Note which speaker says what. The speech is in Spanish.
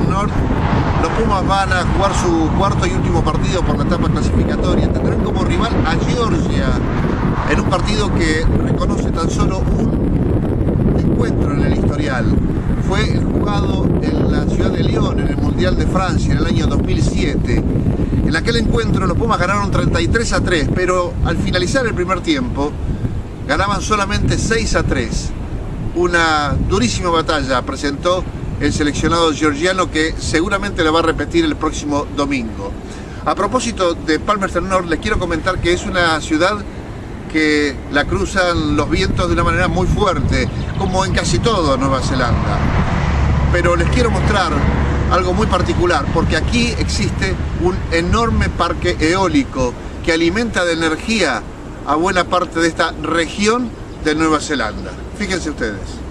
Speaker 1: North, los Pumas van a jugar su cuarto y último partido por la etapa clasificatoria. Tendrán como rival a Georgia en un partido que reconoce tan solo un encuentro en el historial. Fue jugado en la ciudad de Lyon, en el Mundial de Francia, en el año 2007. En aquel encuentro los Pumas ganaron 33-3, pero al finalizar el primer tiempo ganaban solamente 6-3. Una durísima batalla presentó el seleccionado georgiano, que seguramente la va a repetir el próximo domingo. A propósito de Palmerston North, les quiero comentar que es una ciudad que la cruzan los vientos de una manera muy fuerte, como en casi todo Nueva Zelanda. Pero les quiero mostrar algo muy particular, porque aquí existe un enorme parque eólico que alimenta de energía a buena parte de esta región de Nueva Zelanda. Fíjense ustedes.